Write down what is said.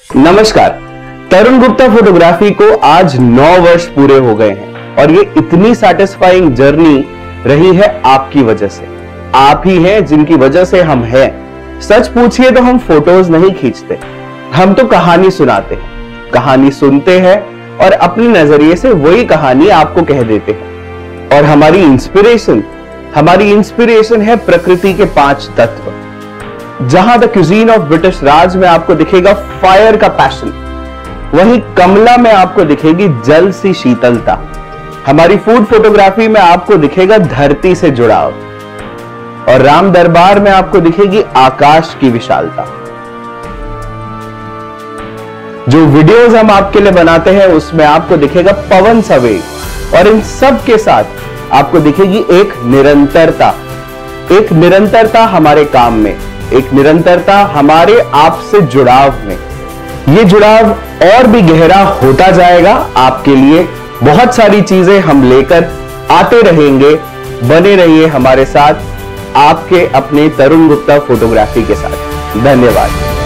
नमस्कार। तरुण गुप्ता फोटोग्राफी को आज 9 वर्ष पूरे हो गए हैं और ये इतनी सैटिस्फाइंग जर्नी रही है आपकी वजह से। आप ही हैं जिनकी वजह से हम हैं। सच पूछिए तो हम फोटोज नहीं खींचते, हम तो कहानी सुनाते हैं, कहानी सुनते हैं और अपने नजरिए से वही कहानी आपको कह देते हैं। और हमारी इंस्पिरेशन है प्रकृति के 5 तत्व। जहां the cuisine of British Raj में आपको दिखेगा फायर का पैशन, वहीं कमला में आपको दिखेगी जल सी शीतलता। हमारी फूड फोटोग्राफी में आपको दिखेगा धरती से जुड़ाव और राम दरबार में आपको दिखेगी आकाश की विशालता। जो वीडियोस हम आपके लिए बनाते हैं उसमें आपको दिखेगा पवन सा वेग और इन सब के साथ आपको दिखेगी एक निरंतरता हमारे काम में, एक निरंतरता हमारे आपसे जुड़ाव में। ये जुड़ाव और भी गहरा होता जाएगा। आपके लिए बहुत सारी चीजें हम लेकर आते रहेंगे। बने रहिए हमारे साथ, आपके अपने तरुण गुप्ता फोटोग्राफी के साथ। धन्यवाद।